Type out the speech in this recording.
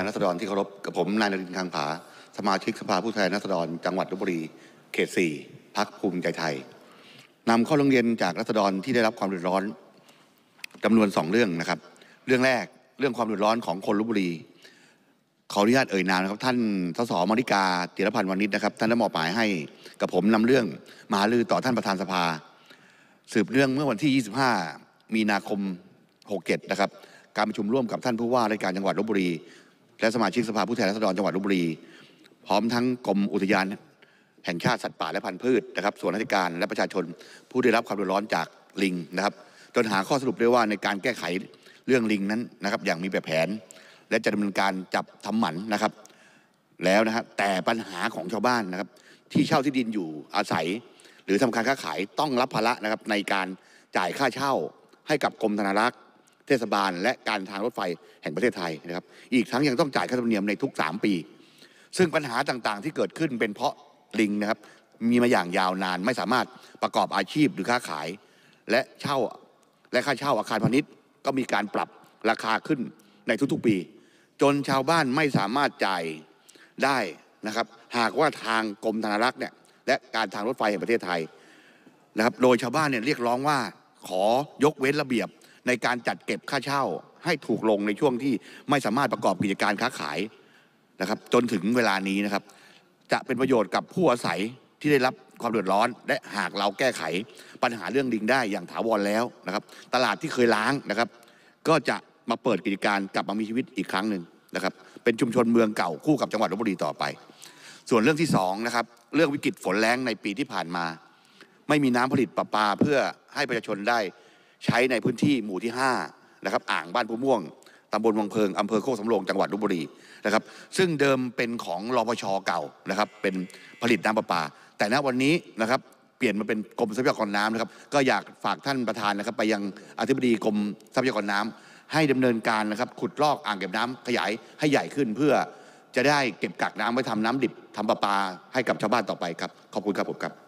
ราษฎรที่เคารพกับผมนายนรินทร์ คลังผาสมาชิกสภาผู้แทนราษฎรจังหวัดลพบุรีเขต 4 พรรคภูมิใจไทยนำข้อร้องเรียนจากราษฎรที่ได้รับความเดือดร้อนจำนวน2 เรื่องนะครับเรื่องแรกเรื่องความเดือดร้อนของคนลพบุรีขออนุญาตเอ่ยนามนะครับท่านสสมริกาจิรพันธ์วณิชนะครับท่านได้มอบหมายให้กับผมนำเรื่องมาหารือต่อท่านประธานสภาสืบเรื่องเมื่อวันที่ 25 มีนาคม 67 นะครับการประชุมร่วมกับท่านผู้ว่าราชการจังหวัดลพบุรีและสมาชิกสภาผู้แทนราษฎรจังหวัดลพบุรีพร้อมทั้งกรมอุทยานแห่งชาติสัตว์ป่าและพันธุ์พืชนะครับส่วนราชการและประชาชนผู้ได้รับความเดือดร้อนจากลิงนะครับจนหาข้อสรุปได้ว่าในการแก้ไขเรื่องลิงนั้นนะครับอย่างมีแบบแผนและจะดำเนินการจับทำหมันนะครับแล้วนะครับแต่ปัญหาของชาวบ้านนะครับที่เช่าที่ดินอยู่อาศัยหรือทำการค้าขายต้องรับภาระนะครับในการจ่ายค่าเช่าให้กับกรมธนารักษ์เทศบาลและการทางรถไฟแห่งประเทศไทยนะครับอีกทั้งยังต้องจ่ายค่าธรรมเนียมในทุก3 ปีซึ่งปัญหาต่างๆที่เกิดขึ้นเป็นเพราะลิงนะครับมีมาอย่างยาวนานไม่สามารถประกอบอาชีพหรือค้าขายและค่าเช่าอาคารพาณิชย์ก็มีการปรับราคาขึ้นในทุกๆปีจนชาวบ้านไม่สามารถจ่ายได้นะครับหากว่าทางกรมธนารักษ์เนี่ยและการทางรถไฟแห่งประเทศไทยนะครับโดยชาวบ้านเนี่ยเรียกร้องว่าขอยกเว้นระเบียบในการจัดเก็บค่าเช่าให้ถูกลงในช่วงที่ไม่สามารถประกอบกิจการค้าขายนะครับจนถึงเวลานี้นะครับจะเป็นประโยชน์กับผู้อาศัยที่ได้รับความเดือดร้อนและหากเราแก้ไขปัญหาเรื่องลิงได้อย่างถาวรแล้วนะครับตลาดที่เคยล้างนะครับก็จะมาเปิดกิจการกลับมามีชีวิตอีกครั้งหนึ่งนะครับเป็นชุมชนเมืองเก่าคู่กับจังหวัดลพบุรีต่อไปส่วนเรื่องที่2นะครับเรื่องวิกฤตฝนแล้งในปีที่ผ่านมาไม่มีน้ำผลิตประปาเพื่อให้ประชาชนได้ใช้ในพื้นที่หมู่ที่5นะครับอ่างบ้านผู้ม่วงตำบลวังเพิงอำเภอโคกสำโรงจังหวัดลพบุรีนะครับซึ่งเดิมเป็นของรพช.เก่านะครับเป็นผลิตน้ำประปาแต่ณวันนี้นะครับเปลี่ยนมาเป็นกรมทรัพยากรน้ำนะครับก็อยากฝากท่านประธานนะครับไปยังอธิบดีกรมทรัพยากรน้ำให้ดำเนินการนะครับขุดลอกอ่างเก็บน้ำขยายให้ใหญ่ขึ้นเพื่อจะได้เก็บกักน้ำไว้ทำน้ำดิบทำประปาให้กับชาวบ้านต่อไปครับขอบคุณครับผมครับ